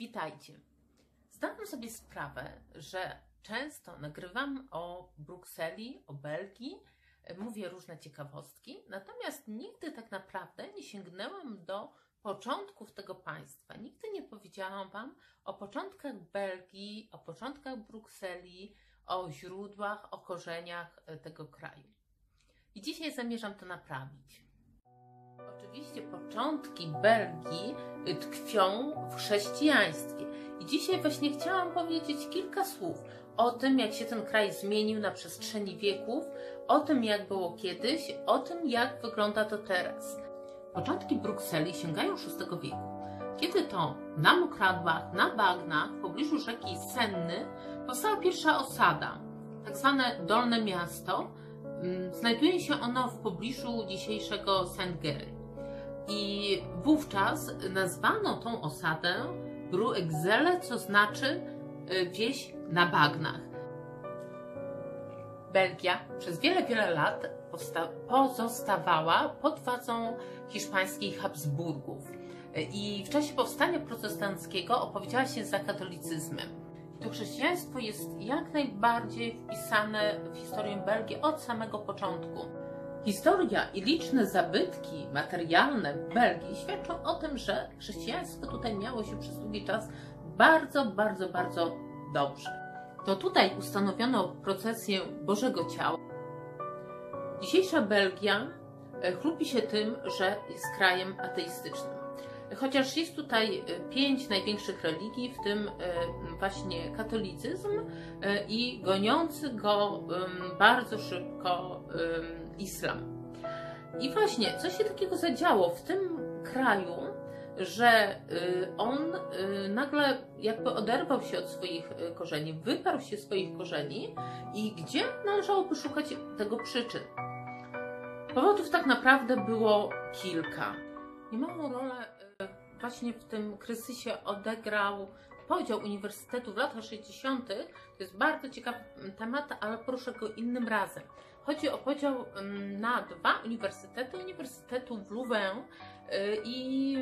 Witajcie. Zdałam sobie sprawę, że często nagrywam o Brukseli, o Belgii, mówię różne ciekawostki, natomiast nigdy tak naprawdę nie sięgnęłam do początków tego państwa. Nigdy nie powiedziałam Wam o początkach Belgii, o początkach Brukseli, o źródłach, o korzeniach tego kraju. I dzisiaj zamierzam to naprawić. Oczywiście początki Belgii tkwią w chrześcijaństwie. I dzisiaj właśnie chciałam powiedzieć kilka słów o tym, jak się ten kraj zmienił na przestrzeni wieków, o tym, jak było kiedyś, o tym, jak wygląda to teraz. Początki Brukseli sięgają VI wieku, kiedy to na mokradłach, na bagnach, w pobliżu rzeki Senny powstała pierwsza osada, tak zwane Dolne Miasto. Znajduje się ono w pobliżu dzisiejszego Saint-Géry. I wówczas nazwano tą osadę Bruxelles, co znaczy wieś na bagnach. Belgia przez wiele lat pozostawała pod władzą hiszpańskich Habsburgów i w czasie powstania protestanckiego opowiedziała się za katolicyzmem. To chrześcijaństwo jest jak najbardziej wpisane w historię Belgii od samego początku. Historia i liczne zabytki materialne w Belgii świadczą o tym, że chrześcijaństwo tutaj miało się przez długi czas bardzo dobrze. To tutaj ustanowiono procesję Bożego Ciała. Dzisiejsza Belgia chlubi się tym, że jest krajem ateistycznym. Chociaż jest tutaj 5 największych religii, w tym właśnie katolicyzm i goniący go bardzo szybko islam. I właśnie, co się takiego zadziało w tym kraju, że on nagle jakby oderwał się od swoich korzeni, wyparł się swoich korzeni i gdzie należałoby szukać tego przyczyn? Powodów tak naprawdę było kilka. Niemałą rolę właśnie w tym kryzysie odegrał podział uniwersytetów w latach 60. To jest bardzo ciekawy temat, ale poruszę go innym razem. Chodzi o podział na 2 uniwersytety. Uniwersytetu w Louvain i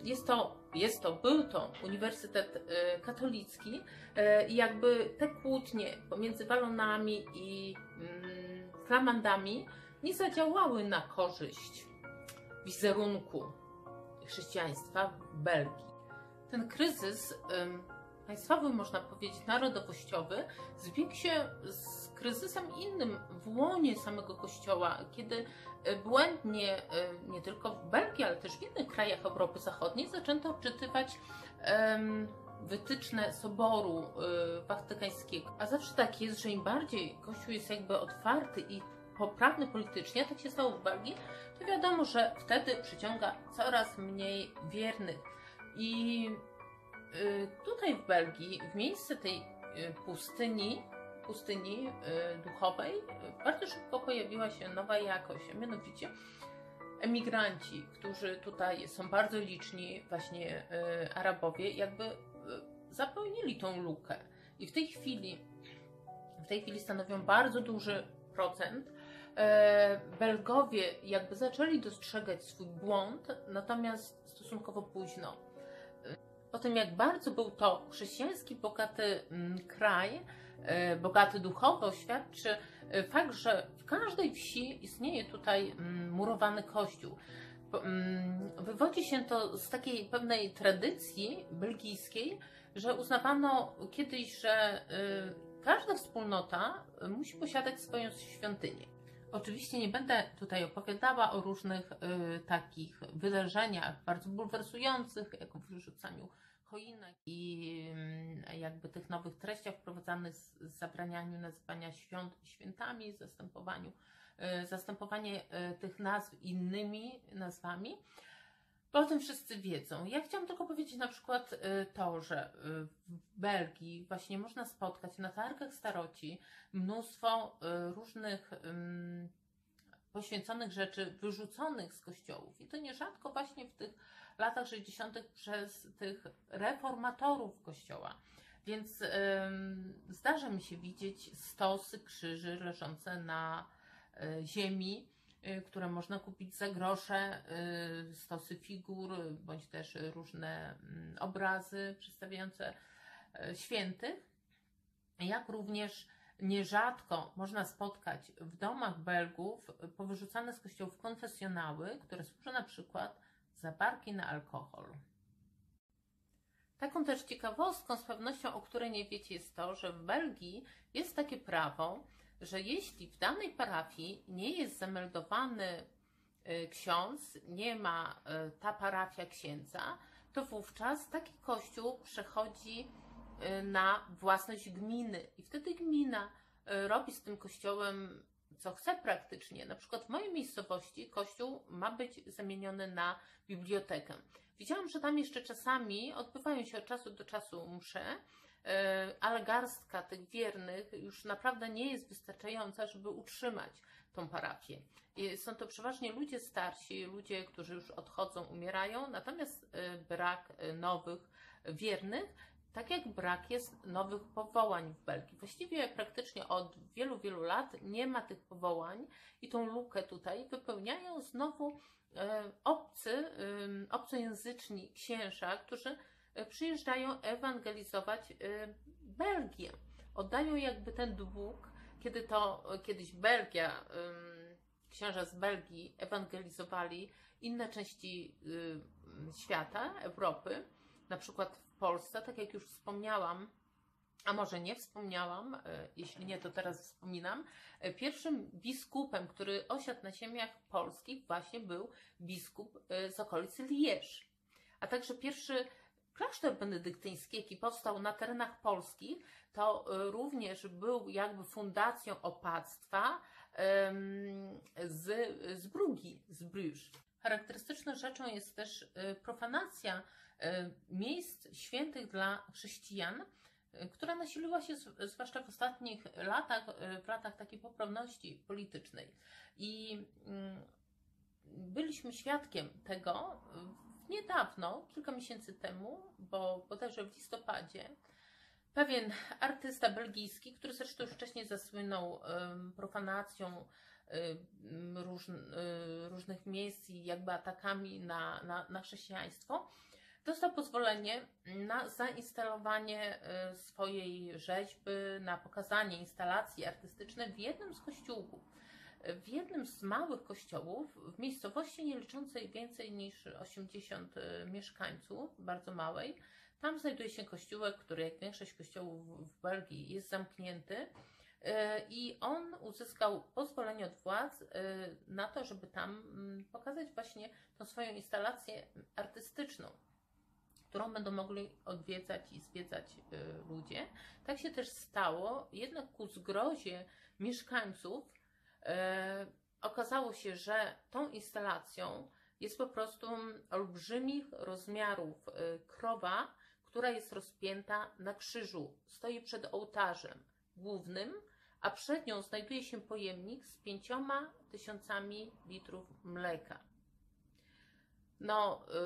był to uniwersytet katolicki i jakby te kłótnie pomiędzy Walonami i Flamandami nie zadziałały na korzyść wizerunku chrześcijaństwa w Belgii. Ten kryzys państwowy, można powiedzieć, narodowościowy, zbiegł się z kryzysem innym w łonie samego Kościoła, kiedy błędnie, nie tylko w Belgii, ale też w innych krajach Europy Zachodniej zaczęto odczytywać wytyczne Soboru Watykańskiego. A zawsze tak jest, że im bardziej Kościół jest jakby otwarty i poprawny politycznie, tak się stało w Belgii, to wiadomo, że wtedy przyciąga coraz mniej wiernych. I tutaj w Belgii, w miejsce tej pustyni duchowej, bardzo szybko pojawiła się nowa jakość, a mianowicie emigranci, którzy tutaj są bardzo liczni, właśnie Arabowie, jakby zapełnili tą lukę. I w tej chwili stanowią bardzo duży procent. Belgowie jakby zaczęli dostrzegać swój błąd, natomiast stosunkowo późno. O tym, jak bardzo był to chrześcijański, bogaty kraj, bogaty duchowo, świadczy fakt, że w każdej wsi istnieje tutaj murowany kościół. Wywodzi się to z takiej pewnej tradycji belgijskiej, że uznawano kiedyś, że każda wspólnota musi posiadać swoją świątynię. Oczywiście nie będę tutaj opowiadała o różnych takich wydarzeniach bardzo bulwersujących, jak o wyrzucaniu choinek i jakby tych nowych treściach wprowadzanych z zabranianiu nazywania świąt świętami, zastępowanie tych nazw innymi nazwami. Bo o tym wszyscy wiedzą. Ja chciałam tylko powiedzieć na przykład to, że w Belgii właśnie można spotkać na targach staroci mnóstwo różnych poświęconych rzeczy wyrzuconych z kościołów. I to nierzadko właśnie w tych latach 60. przez tych reformatorów kościoła. Więc zdarza mi się widzieć stosy krzyży leżące na ziemi, które można kupić za grosze, stosy figur, bądź też różne obrazy przedstawiające świętych, jak również nierzadko można spotkać w domach Belgów powyrzucane z kościołów konfesjonały, które służą na przykład za barki na alkohol. Taką też ciekawostką, z pewnością o której nie wiecie, jest to, że w Belgii jest takie prawo, że jeśli w danej parafii nie jest zameldowany ksiądz, nie ma ta parafia księdza, to wówczas taki kościół przechodzi na własność gminy i wtedy gmina robi z tym kościołem co chce praktycznie. Na przykład w mojej miejscowości kościół ma być zamieniony na bibliotekę. Widziałam, że tam jeszcze czasami odbywają się od czasu do czasu msze, ale garstka tych wiernych już naprawdę nie jest wystarczająca, żeby utrzymać tą parafię. Są to przeważnie ludzie starsi, ludzie, którzy już odchodzą, umierają, natomiast brak nowych wiernych, tak jak brak jest nowych powołań w Belgii. Właściwie praktycznie od wielu, wielu lat nie ma tych powołań i tą lukę tutaj wypełniają znowu obcojęzyczni księża, którzy przyjeżdżają ewangelizować Belgię. Oddają jakby ten dług, kiedy to kiedyś Belgia, księża z Belgii ewangelizowali inne części świata, Europy, na przykład w Polsce, tak jak już wspomniałam, a może nie wspomniałam, jeśli nie, to teraz wspominam, pierwszym biskupem, który osiadł na ziemiach polskich, właśnie był biskup z okolicy Liège. A także pierwszy klasztor benedyktyński, jaki powstał na terenach polskich, to również był jakby fundacją opactwa z Brugi, z Bruges. Charakterystyczną rzeczą jest też profanacja miejsc świętych dla chrześcijan, która nasiliła się zwłaszcza w ostatnich latach, w latach takiej poprawności politycznej. I byliśmy świadkiem tego niedawno, kilka miesięcy temu, bo bodajże w listopadzie, pewien artysta belgijski, który zresztą już wcześniej zasłynął profanacją różnych miejsc i jakby atakami na chrześcijaństwo, dostał pozwolenie na zainstalowanie swojej rzeźby, na pokazanie instalacji artystycznej w jednym z kościółków. W jednym z małych kościołów, w miejscowości nie liczącej więcej niż 80 mieszkańców, bardzo małej, tam znajduje się kościółek, który jak większość kościołów w Belgii jest zamknięty i on uzyskał pozwolenie od władz na to, żeby tam pokazać właśnie tą swoją instalację artystyczną, którą będą mogli odwiedzać i zwiedzać ludzie. Tak się też stało, jednak ku zgrozie mieszkańców okazało się, że tą instalacją jest po prostu olbrzymich rozmiarów krowa, która jest rozpięta na krzyżu. Stoi przed ołtarzem głównym, a przed nią znajduje się pojemnik z 5000 litrów mleka. No,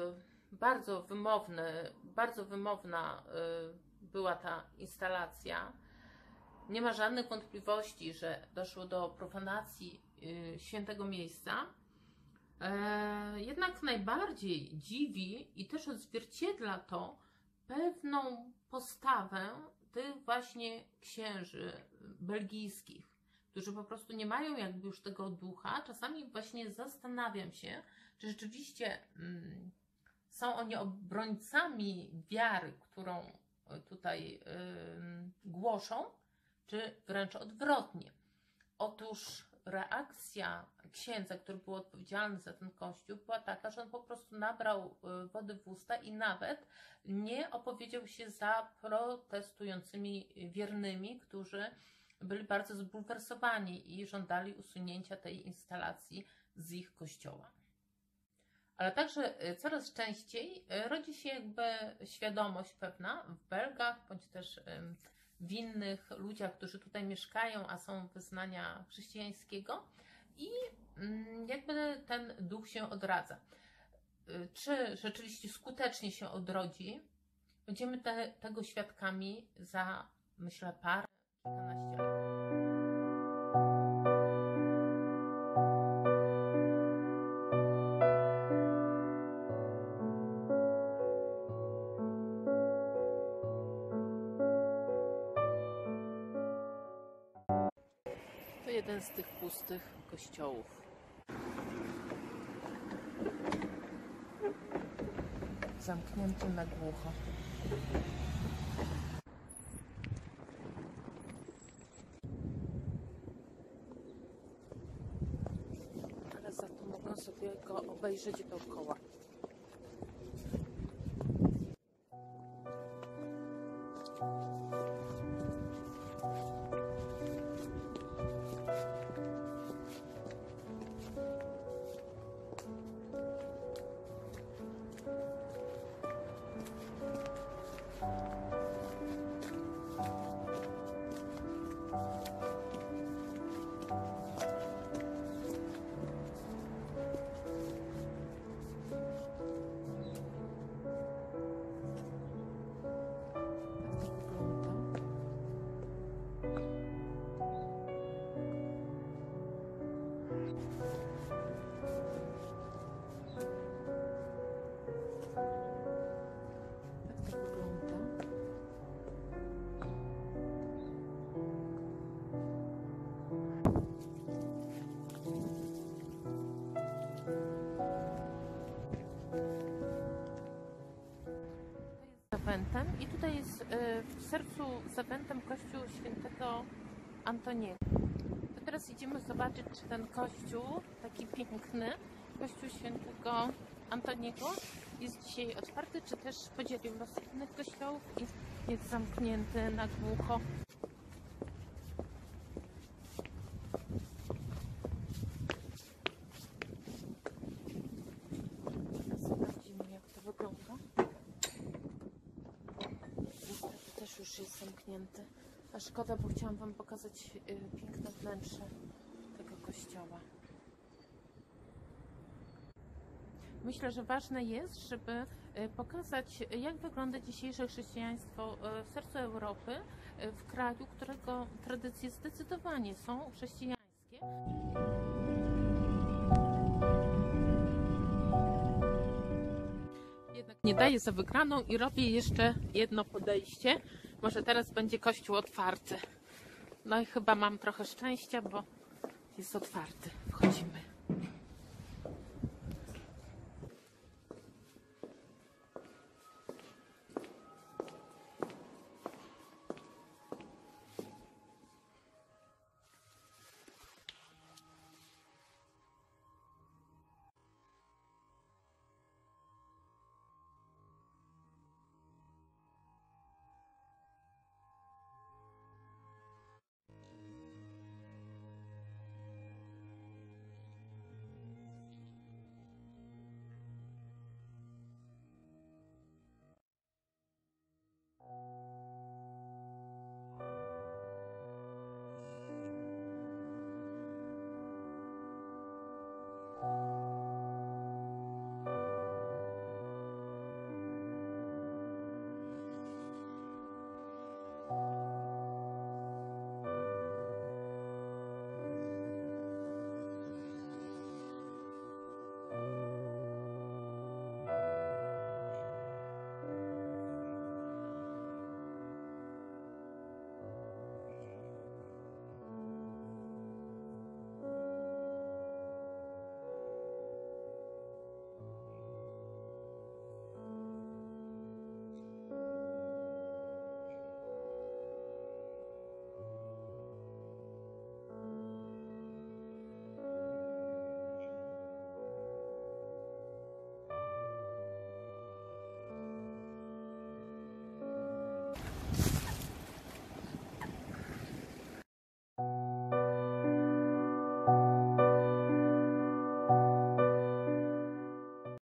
bardzo wymowna była ta instalacja. Nie ma żadnych wątpliwości, że doszło do profanacji świętego miejsca. Jednak najbardziej dziwi i też odzwierciedla to pewną postawę tych właśnie księży belgijskich, którzy po prostu nie mają jakby już tego ducha. Czasami właśnie zastanawiam się, czy rzeczywiście są oni obrońcami wiary, którą tutaj głoszą, czy wręcz odwrotnie. Otóż reakcja księdza, który był odpowiedzialny za ten kościół, była taka, że on po prostu nabrał wody w usta i nawet nie opowiedział się za protestującymi wiernymi, którzy byli bardzo zbulwersowani i żądali usunięcia tej instalacji z ich kościoła. Ale także coraz częściej rodzi się jakby świadomość pewna w Belgach, bądź też w innych ludziach, którzy tutaj mieszkają, a są wyznania chrześcijańskiego i jakby ten duch się odradza. Czy rzeczywiście skutecznie się odrodzi? Będziemy tego świadkami za, myślę, parę, kilkanaście lat. jeden z tych pustych kościołów. Zamknięty na głucho. Ale za to mogę sobie go obejrzeć dookoła. I tutaj jest w sercu Zawentem kościół świętego Antoniego. To teraz idziemy zobaczyć, czy ten kościół, taki piękny, kościół świętego Antoniego, jest dzisiaj otwarty, czy też podzielił los innych kościołów i jest zamknięty na głucho. Sprawdzimy, jak to wygląda. Też już jest zamknięty. A szkoda, bo chciałam Wam pokazać piękne wnętrze tego kościoła. Myślę, że ważne jest, żeby pokazać, jak wygląda dzisiejsze chrześcijaństwo w sercu Europy, w kraju, którego tradycje zdecydowanie są chrześcijańskie. Jednak nie daję za wygraną i robię jeszcze jedno podejście. Może teraz będzie kościół otwarty. No i chyba mam trochę szczęścia, bo jest otwarty. Wchodzimy.